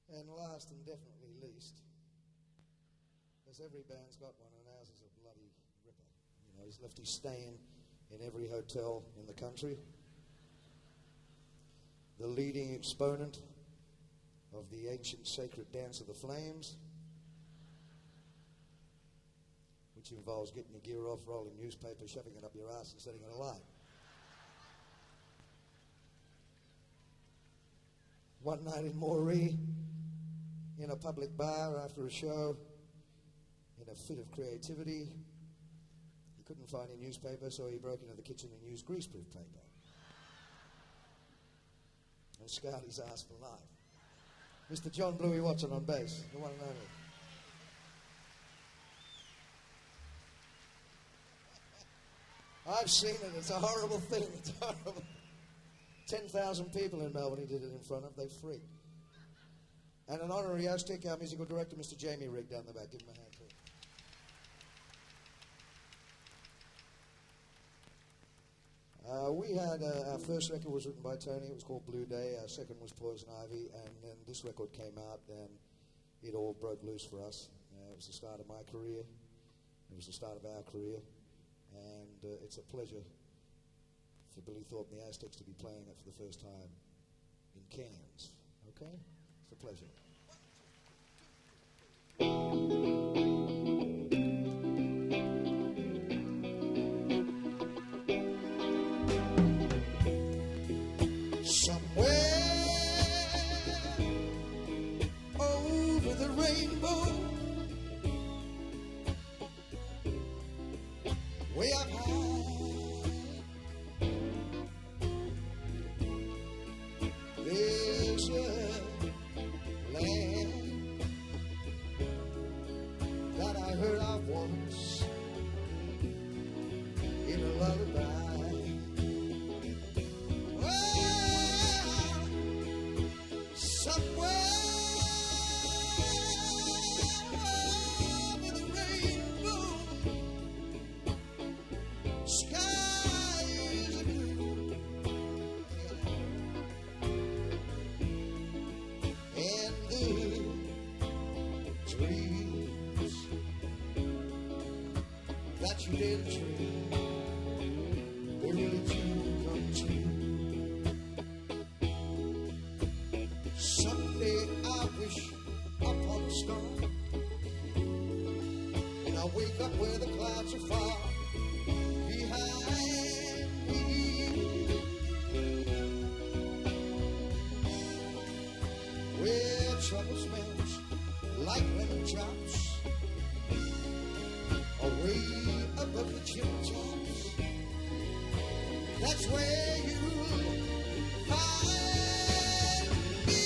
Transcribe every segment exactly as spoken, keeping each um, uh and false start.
And last and definitely least, because every band's got one, and ours is a bloody ripper. You know, he's left his stain in every hotel in the country. The leading exponent of the ancient sacred dance of the flames, which involves getting your gear off, rolling newspaper, shoving it up your ass and setting it alight. One night in Moree, in a public bar after a show, in a fit of creativity, he couldn't find any newspaper, so he broke into the kitchen and used greaseproof paper. And scoured his ass for life. Mister John Bluey Watson on bass, the one and only. I've seen it, it's a horrible thing, it's horrible. ten thousand people in Melbourne he did it in front of, they freaked. And an honorary Aztec, our musical director, Mister Jamie Rigg, down the back. Give him a hand, please. Uh, we had, uh, our first record was written by Tony, it was called Blue Day. Our second was Poison Ivy, and then this record came out, and it all broke loose for us. Uh, it was the start of my career, it was the start of our career, and uh, it's a pleasure for Billy Thorpe and the Aztecs to be playing it for the first time in Cairns. Okay? It's a pleasure. Somewhere over the rainbow, way up high, there's a land that I heard of once in a lullaby. That you did dream, they really do come true. Someday I wish upon a star, and I wake up where the clouds are far behind me, where trouble smells like lemon drops, away above the chimney tops. That's where you'll find me.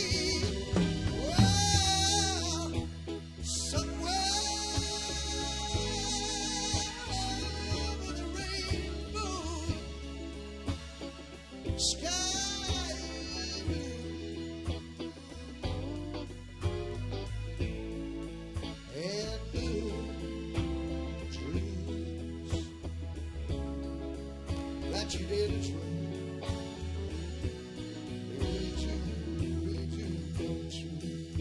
Whoa, somewhere over the rainbow, sky blue, and blue. That you did a dream, they really do, really do come true.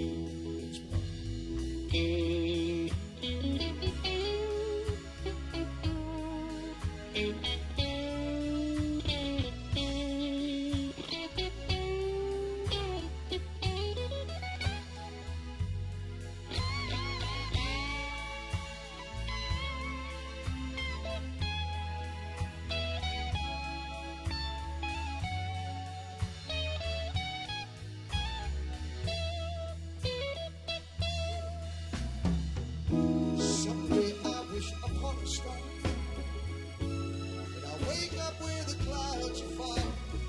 Upon a star, and I wake up where the clouds are far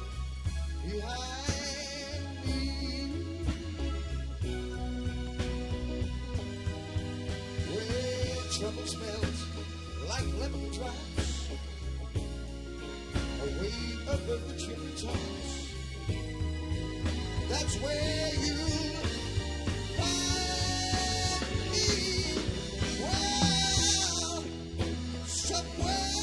behind me, where trouble smells like lemon drops, away above the chimney tops. That's where you find me. Wow. Somewhere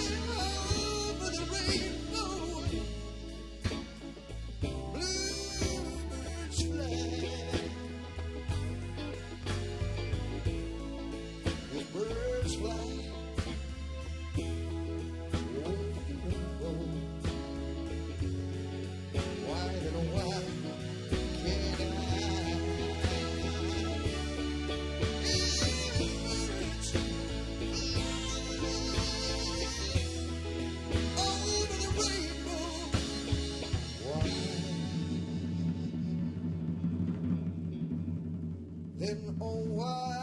over the rainbow, blue been a while.